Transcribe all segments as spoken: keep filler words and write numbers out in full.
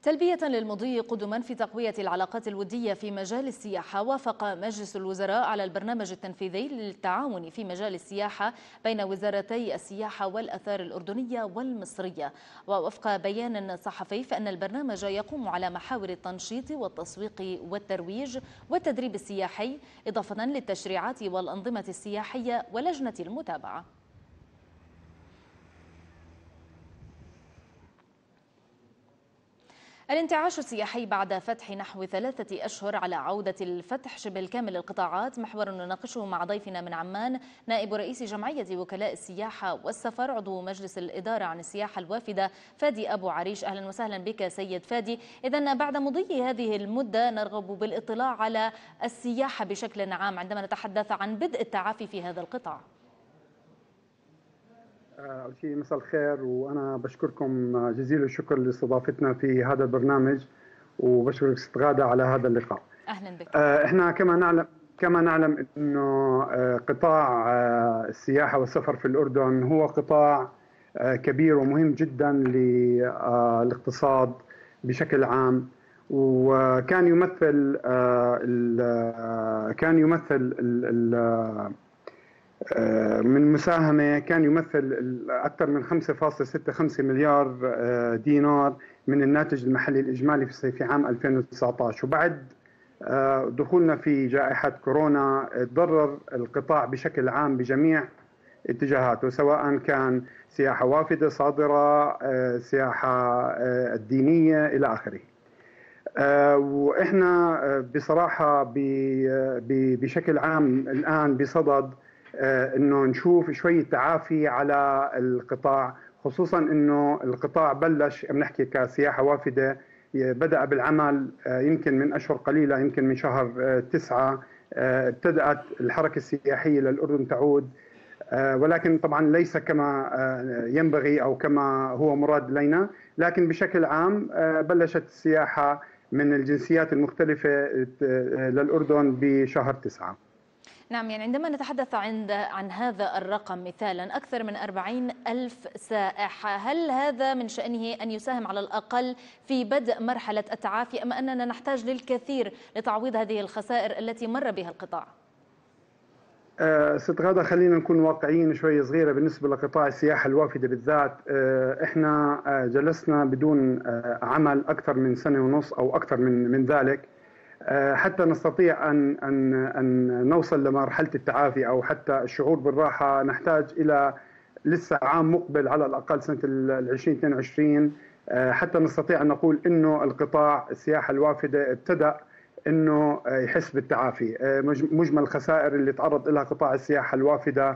تلبية للمضي قدما في تقوية العلاقات الودية في مجال السياحة، وافق مجلس الوزراء على البرنامج التنفيذي للتعاون في مجال السياحة بين وزارتي السياحة والآثار الأردنية والمصرية. ووفق بيان صحفي فإن البرنامج يقوم على محاور التنشيط والتسويق والترويج والتدريب السياحي، إضافة للتشريعات والأنظمة السياحية ولجنة المتابعة. الانتعاش السياحي بعد فتح نحو ثلاثة أشهر على عودة الفتح شبه الكامل للقطاعات، محور نناقشه مع ضيفنا من عمان نائب رئيس جمعية وكلاء السياحة والسفر عضو مجلس الإدارة عن السياحة الوافدة فادي أبو عريش. أهلا وسهلا بك سيد فادي. إذن بعد مضي هذه المدة نرغب بالاطلاع على السياحة بشكل عام عندما نتحدث عن بدء التعافي في هذا القطاع. أول شيء مساء الخير، وأنا بشكركم جزيل الشكر لاستضافتنا في هذا البرنامج، وبشكرك ست غادة على هذا اللقاء. أهلا بك. إحنا كما نعلم كما نعلم إنه قطاع السياحة والسفر في الأردن هو قطاع كبير ومهم جدا للاقتصاد بشكل عام، وكان يمثل كان يمثل من مساهمة كان يمثل أكثر من خمسة فاصلة ستة خمسة مليار دينار من الناتج المحلي الإجمالي في عام ألفين وتسعة عشر. وبعد دخولنا في جائحة كورونا تضرر القطاع بشكل عام بجميع اتجاهاته، سواء كان سياحة وافدة صادرة، سياحة الدينية إلى آخره. وإحنا بصراحة بشكل عام الآن بصدد انه نشوف شويه تعافي على القطاع، خصوصا انه القطاع بلش بنحكي كسياحه وافده بدا بالعمل يمكن من اشهر قليله، يمكن من شهر تسعة ابتدات الحركه السياحيه للاردن تعود، ولكن طبعا ليس كما ينبغي او كما هو مراد لنا، لكن بشكل عام بلشت السياحه من الجنسيات المختلفه للاردن بشهر تسعة. نعم، يعني عندما نتحدث عن عن هذا الرقم مثالا أكثر من أربعين ألف سائح، هل هذا من شأنه أن يساهم على الأقل في بدء مرحلة التعافي، أم أننا نحتاج للكثير لتعويض هذه الخسائر التي مر بها القطاع؟ أه ست غادة، خلينا نكون واقعيين شوي صغيرة بالنسبة لقطاع السياحة الوافدة بالذات. أه احنا جلسنا بدون عمل أكثر من سنة ونص أو أكثر من من ذلك حتى نستطيع أن أن أن نوصل لمرحلة التعافي أو حتى الشعور بالراحة. نحتاج إلى لسه عام مقبل على الأقل سنة ألفين واثنين وعشرين حتى نستطيع أن نقول إنه القطاع السياحة الوافدة ابتدأ إنه يحس بالتعافي. مجمل الخسائر اللي تعرض لها قطاع السياحة الوافدة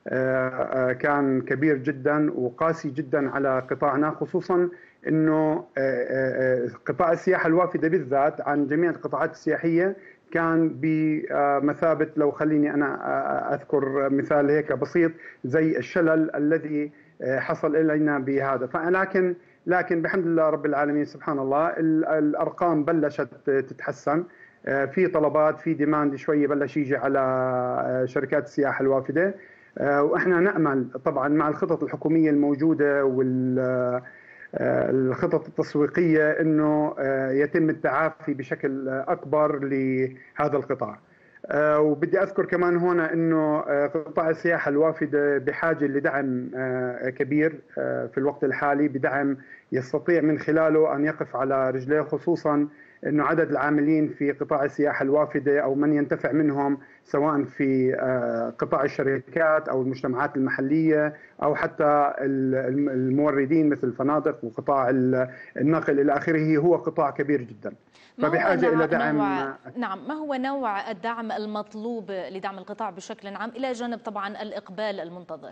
كان كبير جدا وقاسي جدا على قطاعنا، خصوصا انه قطاع السياحه الوافده بالذات عن جميع القطاعات السياحيه كان بمثابه، لو خليني انا اذكر مثال هيك بسيط، زي الشلل الذي حصل الينا بهذا. فلكن لكن بحمد الله رب العالمين سبحان الله الارقام بلشت تتحسن، في طلبات، في ديماند شويه بلش يجي على شركات السياحه الوافده، واحنا نامل طبعا مع الخطط الحكوميه الموجوده وال الخطط التسويقية أنه يتم التعافي بشكل أكبر لهذا القطاع. وبدي أذكر كمان هنا أنه قطاع السياحة الوافدة بحاجة لدعم كبير في الوقت الحالي، بدعم يستطيع من خلاله أن يقف على رجليه، خصوصا أنه عدد العاملين في قطاع السياحة الوافدة أو من ينتفع منهم سواء في قطاع الشركات أو المجتمعات المحلية أو حتى الموردين مثل الفنادق وقطاع النقل إلى آخره هو قطاع كبير جدا، فبحاجة إلى دعم. نوع نعم، ما هو نوع الدعم المطلوب لدعم القطاع بشكل عام إلى جانب طبعا الإقبال المنتظر؟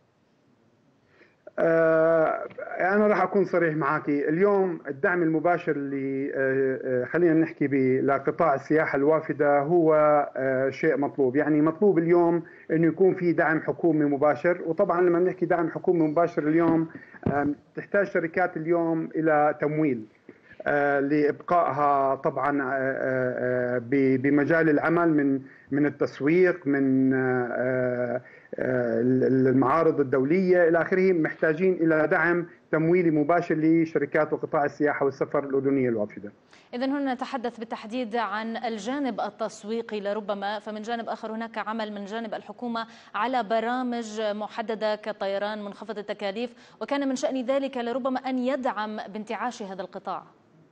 أنا راح أكون صريح معك. اليوم الدعم المباشر اللي خلينا نحكي به لقطاع السياحة الوافدة هو شيء مطلوب، يعني مطلوب اليوم أنه يكون في دعم حكومي مباشر. وطبعا لما نحكي دعم حكومي مباشر اليوم تحتاج شركات اليوم إلى تمويل لإبقائها طبعا بمجال العمل، من من التسويق، من المعارض الدولية إلى آخره، محتاجين إلى دعم تمويلي مباشر لشركات وقطاع السياحة والسفر الأردنية الوافدة. إذن هنا نتحدث بالتحديد عن الجانب التسويقي لربما، فمن جانب آخر هناك عمل من جانب الحكومة على برامج محددة كطيران منخفض التكاليف، وكان من شأن ذلك لربما أن يدعم بانتعاش هذا القطاع.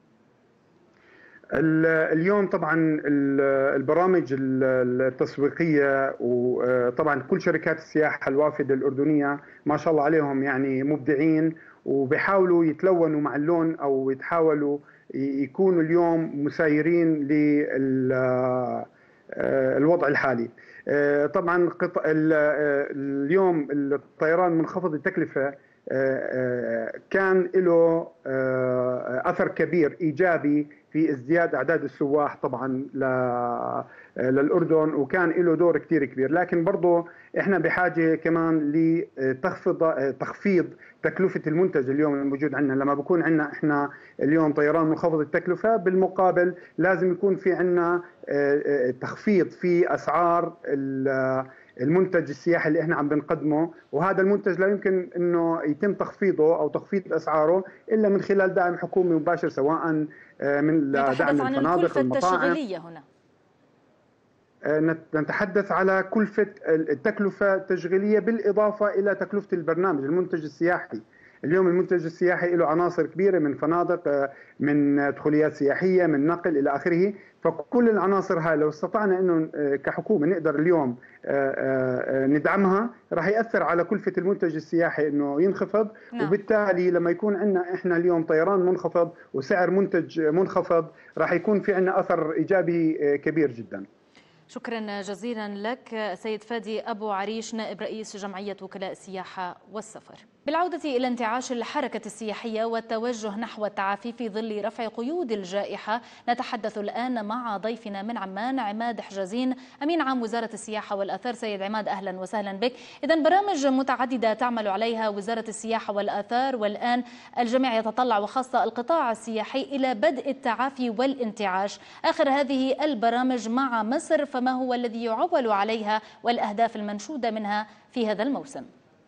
اليوم طبعا البرامج التسويقية، وطبعا كل شركات السياحة الوافدة الأردنية ما شاء الله عليهم يعني مبدعين، وبيحاولوا يتلونوا مع اللون أو يتحاولوا يكونوا اليوم مسايرين للوضع الحالي. طبعا اليوم الطيران منخفض التكلفة كان له أثر كبير إيجابي في ازدياد أعداد السواح طبعا للأردن، وكان له دور كتير كبير. لكن برضو إحنا بحاجة كمان لتخفيض تخفيض تكلفة المنتج اليوم الموجود عندنا. لما بكون عندنا إحنا اليوم طيران منخفض التكلفة، بالمقابل لازم يكون في عندنا تخفيض في أسعار المنتج السياحي اللي احنا عم بنقدمه، وهذا المنتج لا يمكن انه يتم تخفيضه او تخفيض اسعاره الا من خلال دعم حكومي مباشر، سواء من دعم الفنادق والمطاعم. التشغيلية هنا نتحدث على كلفة التكلفة التشغيلية بالإضافة إلى تكلفة البرنامج المنتج السياحي. اليوم المنتج السياحي له عناصر كبيرة من فنادق، من دخوليات سياحية، من نقل إلى آخره. فكل العناصر هاي لو استطعنا أنه كحكومة نقدر اليوم ندعمها، راح يأثر على كلفة المنتج السياحي أنه ينخفض. نعم. وبالتالي لما يكون عندنا إحنا اليوم طيران منخفض وسعر منتج منخفض، راح يكون في عندنا أثر إيجابي كبير جدا. شكرا جزيلا لك سيد فادي أبو عريش، نائب رئيس جمعية وكلاء السياحة والسفر. بالعودة إلى انتعاش الحركة السياحية والتوجه نحو التعافي في ظل رفع قيود الجائحة، نتحدث الآن مع ضيفنا من عمان عماد حجازين، أمين عام وزارة السياحة والآثار. سيد عماد أهلا وسهلا بك. إذن برامج متعددة تعمل عليها وزارة السياحة والآثار، والآن الجميع يتطلع وخاصة القطاع السياحي إلى بدء التعافي والانتعاش. آخر هذه البرامج مع مصر، فما هو الذي يعول عليها والأهداف المنشودة منها في هذا الموسم؟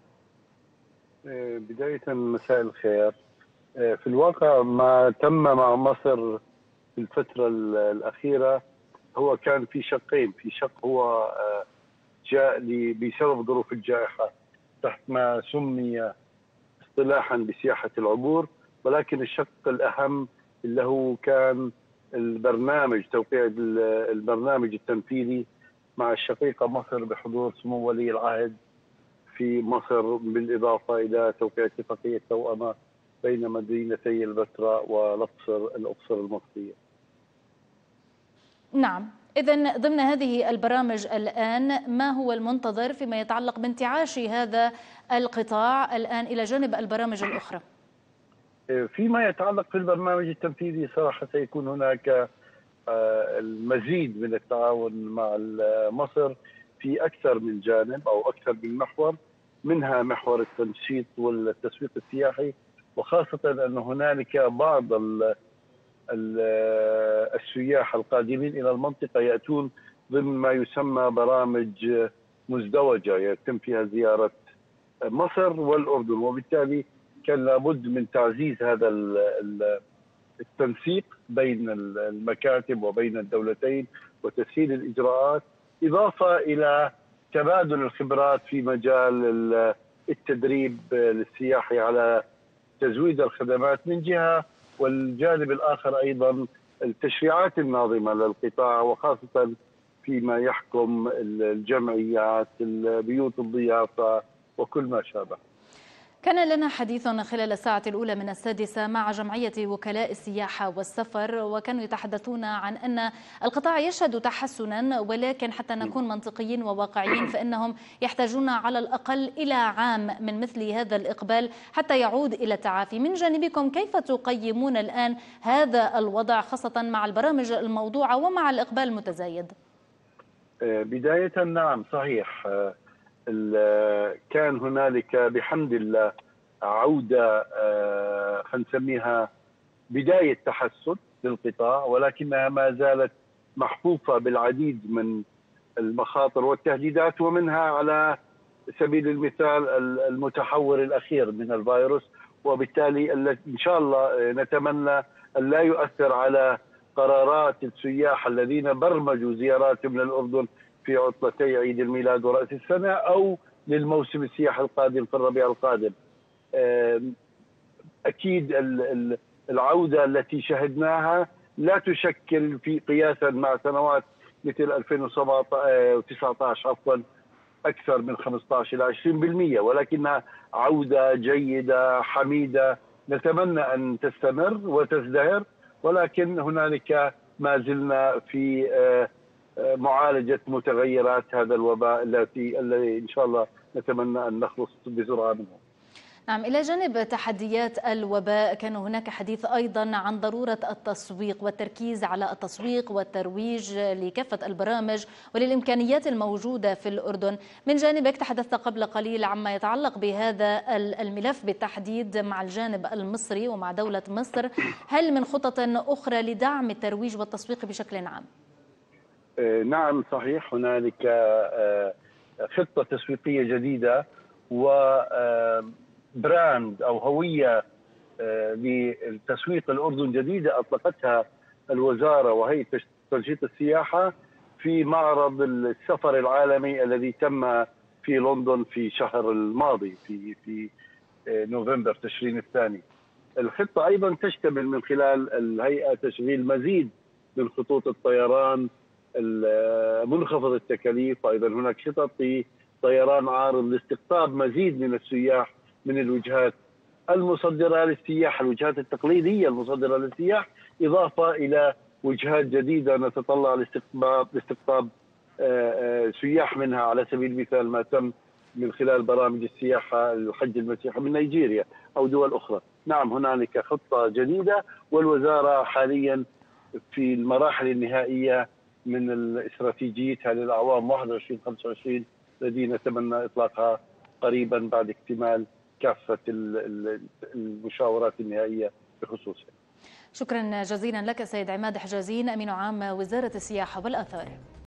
بداية مساء الخير. في الواقع ما تم مع مصر في الفترة الأخيرة هو كان في شقين. في شق هو جاء بسبب ظروف الجائحة تحت ما سمي اصطلاحا بسياحة العبور، ولكن الشق الأهم اللي هو كان البرنامج، توقيع البرنامج التنفيذي مع الشقيقة مصر بحضور سمو ولي العهد في مصر، بالإضافة إلى توقيع اتفاقية توأمة بين مدينتي البتراء والأقصر الأقصر المصرية. نعم، إذن ضمن هذه البرامج الآن ما هو المنتظر فيما يتعلق بانتعاش هذا القطاع الآن إلى جانب البرامج الأخرى؟ فيما يتعلق في البرنامج التنفيذي صراحة سيكون هناك المزيد من التعاون مع مصر في أكثر من جانب أو أكثر من محور، منها محور التنشيط والتسويق السياحي، وخاصة أن هنالك بعض السياح القادمين إلى المنطقة يأتون ضمن ما يسمى برامج مزدوجة يتم فيها زيارة مصر والأردن، وبالتالي كان لابد من تعزيز هذا التنسيق بين المكاتب وبين الدولتين وتسهيل الإجراءات، إضافة إلى تبادل الخبرات في مجال التدريب للسياحي على تزويد الخدمات من جهة، والجانب الآخر أيضا التشريعات الناظمة للقطاع، وخاصة فيما يحكم الجمعيات، البيوت الضيافة وكل ما شابه. كان لنا حديث خلال الساعة الأولى من السادسة مع جمعية وكلاء السياحة والسفر، وكانوا يتحدثون عن أن القطاع يشهد تحسنا، ولكن حتى نكون منطقيين وواقعيين فإنهم يحتاجون على الأقل إلى عام من مثل هذا الإقبال حتى يعود إلى التعافي. من جانبكم كيف تقيمون الآن هذا الوضع، خاصة مع البرامج الموضوعة ومع الإقبال المتزايد؟ بداية نعم صحيح، كان هنالك بحمد الله عودة خلينا نسميها بداية تحسن للقطاع، ولكنها ما زالت محفوفة بالعديد من المخاطر والتهديدات، ومنها على سبيل المثال المتحور الأخير من الفيروس، وبالتالي إن شاء الله نتمنى أن لا يؤثر على قرارات السياح الذين برمجوا زياراتهم للأردن في عطلتي عيد الميلاد ورأس السنة أو للموسم السياحي القادم في الربيع القادم. أكيد العودة التي شهدناها لا تشكل في قياسا مع سنوات مثل ألفين وتسعة عشر عفوا أكثر من خمسة عشر إلى عشرين بالمئة، ولكنها عودة جيدة حميدة نتمنى أن تستمر وتزدهر، ولكن هنالك ما زلنا في معالجة متغيرات هذا الوباء التي إن شاء الله نتمنى أن نخلص بسرعة منه. نعم، إلى جانب تحديات الوباء كان هناك حديث أيضا عن ضرورة التسويق والتركيز على التسويق والترويج لكافة البرامج وللإمكانيات الموجودة في الأردن. من جانبك تحدثت قبل قليل عما يتعلق بهذا الملف بالتحديد مع الجانب المصري ومع دولة مصر، هل من خطط أخرى لدعم الترويج والتسويق بشكل عام؟ نعم صحيح، هنالك خطة تسويقية جديدة و براند أو هوية لتسويق الأردن جديدة أطلقتها الوزارة وهيئة تنشيط السياحة في معرض السفر العالمي الذي تم في لندن في شهر الماضي في في نوفمبر تشرين الثاني. الخطة أيضا تشتمل من خلال الهيئة تشغيل مزيد من خطوط الطيران منخفض التكاليف، وأيضا هناك خطط طيران عارض لاستقطاب مزيد من السياح من الوجهات المصدرة للسياح، الوجهات التقليدية المصدرة للسياح، إضافة إلى وجهات جديدة نتطلع لاستقطاب لاستقطاب سياح منها، على سبيل المثال ما تم من خلال برامج السياحة الحج المسيحي من نيجيريا أو دول أخرى. نعم هنالك خطة جديدة، والوزارة حاليا في المراحل النهائية من استراتيجيتها للأعوام واحد وعشرين خمسة وعشرين الذي نتمنى إطلاقها قريبا بعد اكتمال كافة المشاورات النهائية بخصوصها. شكرا جزيلا لك سيد عماد حجازين، أمين عام وزارة السياحة والآثار.